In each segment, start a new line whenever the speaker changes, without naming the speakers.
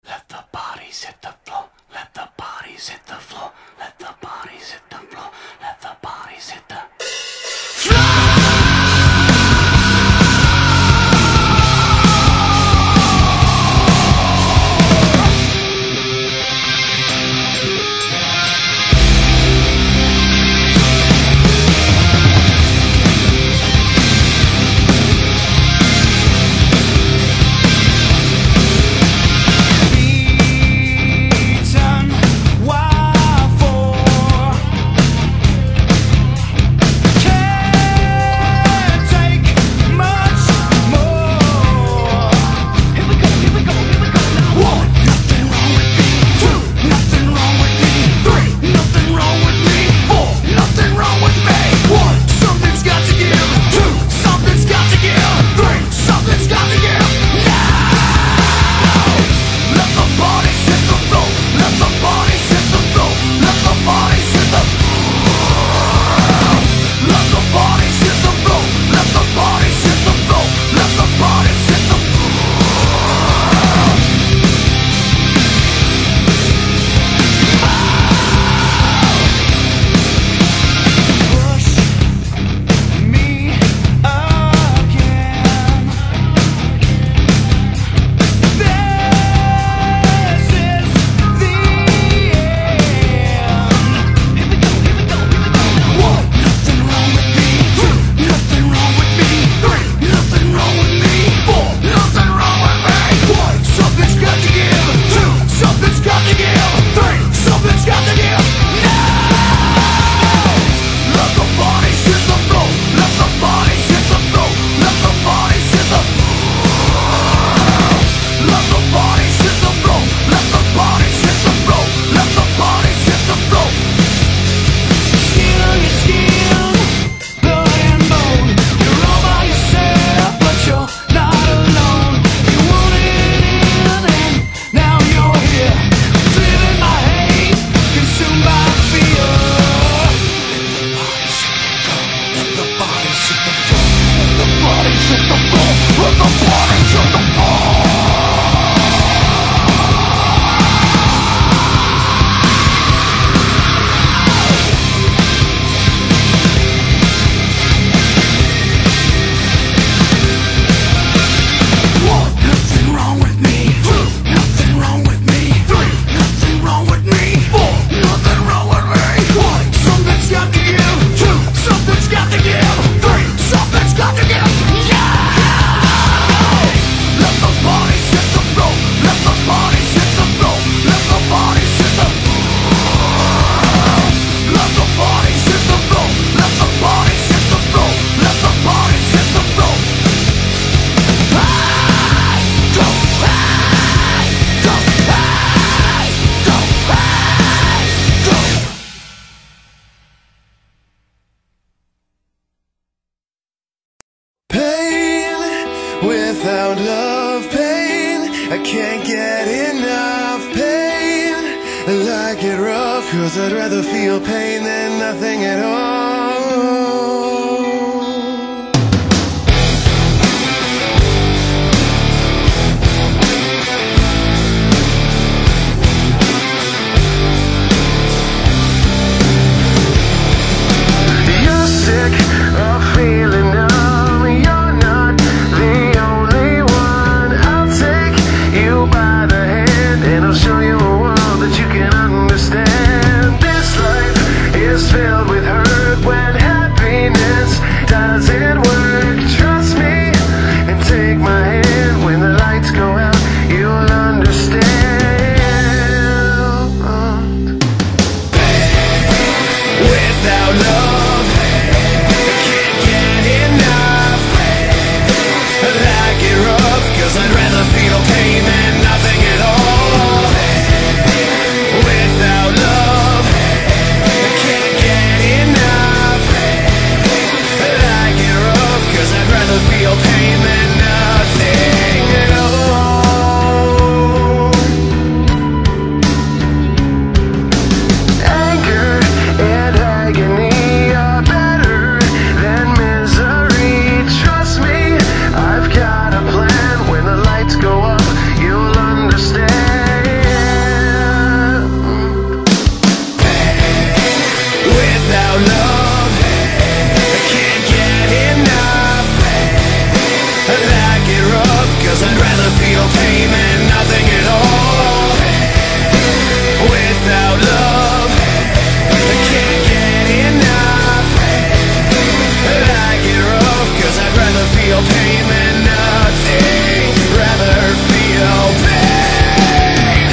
Let the bodies hit the floor. Let the bodies hit the floor. Let the bodies hit the floor. Let the bodies hit the
without love, pain. I can't get enough pain. I like it rough, 'cause I'd rather feel pain than nothing at all. You're sick of feeling numb. You're not the only one. I'll take you by the hand and I'll show you a world that you can understand. This life is filled with hurt. Without love, I can't get enough. I like it rough, 'cause I'd rather feel pain than nothing at all. Without love, I can't get enough. I like it rough, 'cause I'd rather feel pain than nothing. Rather feel pain.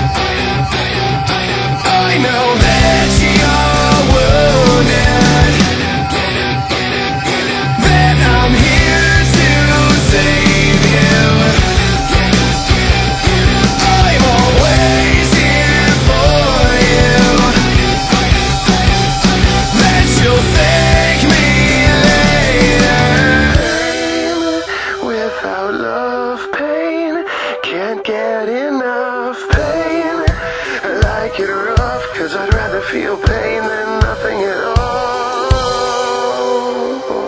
I know that you're wounded, that I'm here to save you. I'm always here for you. That you'll thank me later. Without love, pain, can't get enough pain. I like it rough, 'cause I'd rather feel pain than nothing at all.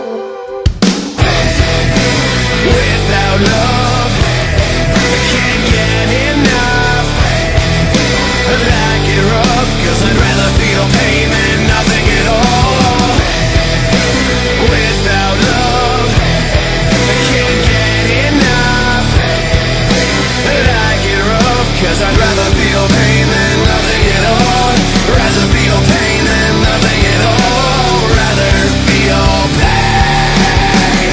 Without love, I can't get enough. I like it rough, 'cause I'd rather feel pain than nothing at all. Without love, I can't get enough. I like it rough, 'cause I'd rather feel pain than nothing at all. Rather feel pain than nothing at all. Rather feel pain.